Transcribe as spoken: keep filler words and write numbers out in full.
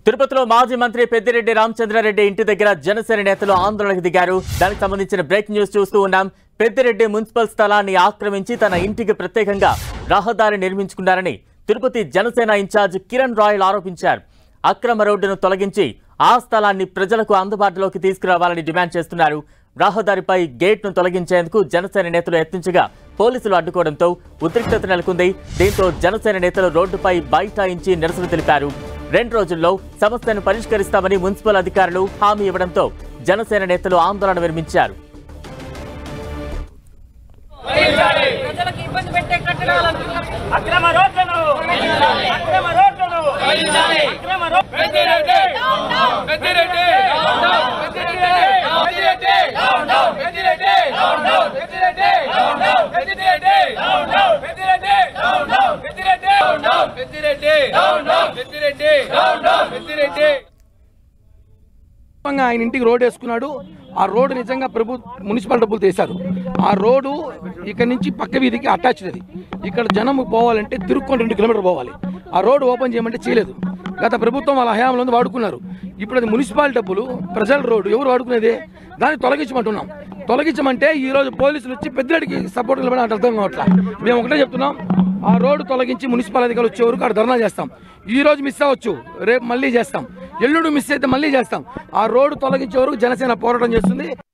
తిరుపతిలో మాజీ మంత్రి పెద్దిరెడ్డి రామచంద్రారెడ్డి ఇంటి దగ్గర జనసేన నేతలు ఆందోళనకు దిగారు. దానికి సంబంధించిన బ్రేక్ న్యూస్ చూస్తూ ఉన్నాం. పెద్దిరెడ్డి మున్సిపల్ స్థలాన్ని ఆక్రమించి తన ఇంటికి ప్రత్యేకంగా రహదారి నిర్మించుకున్నారని తిరుపతి జనసేన ఇన్ఛార్జ్ కిరణ్ రాయల్ ఆరోపించారు. అక్రమ రోడ్డును తొలగించి ఆ స్థలాన్ని ప్రజలకు అందుబాటులోకి తీసుకురావాలని డిమాండ్ చేస్తున్నారు. రహదారిపై గేట్ను తొలగించేందుకు జనసేన నేతలు యత్నించగా పోలీసులు అడ్డుకోవడంతో ఉద్రిక్తత నెలకొంది. దీంతో జనసేన నేతలు రోడ్డుపై బైఠాయించి నిరసన తెలిపారు. రెండు రోజుల్లో సమస్యను పరిష్కరిస్తామని మున్సిపల్ అధికారులు హామీ ఇవ్వడంతో జనసేన నేతలు ఆందోళన విరమించారు. ఆయన ఇంటికి రోడ్ వేసుకున్నాడు. ఆ రోడ్డు నిజంగా ప్రభు మున్సిపల్ డబ్బులు తీశారు. ఆ రోడ్డు ఇక్కడ నుంచి పక్క వీధికి అటాచ్డ్. అది ఇక్కడ జనం పోవాలంటే తిరుక్కొని రెండు కిలోమీటర్ పోవాలి. ఆ రోడ్డు ఓపెన్ చేయమంటే చేయలేదు. గత ప్రభుత్వం వాళ్ళ హయాంలో వాడుకున్నారు. ఇప్పుడు అది మున్సిపల్ డబ్బులు, ప్రజల రోడ్డు ఎవరు వాడుకునేది? దాన్ని తొలగించమంటున్నాం. తొలగించమంటే ఈ రోజు పోలీసులు వచ్చి పెద్దడికి సపోర్ట్ నిలబడి అంటే అర్థం కావట్లా. మేము ఒకటే చెప్తున్నాం, ఆ రోడ్డు తొలగించి మున్సిపల్ అధికారులు వచ్చే వరకు అక్కడ ధర్నా చేస్తాం. ఈ రోజు మిస్ అవ్వచ్చు, రేపు మళ్ళీ చేస్తాం, ఎల్లుండి మిస్ అయితే మళ్ళీ చేస్తాం. ఆ రోడ్డు తొలగించే వరకు జనసేన పోరాటం చేస్తుంది.